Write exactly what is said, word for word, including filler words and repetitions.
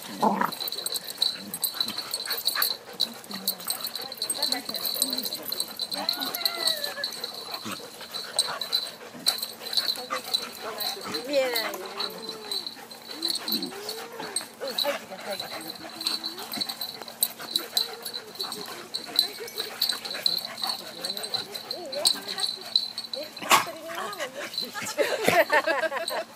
見えない。うん、入ってください。いいね。え、一人でいいもんね。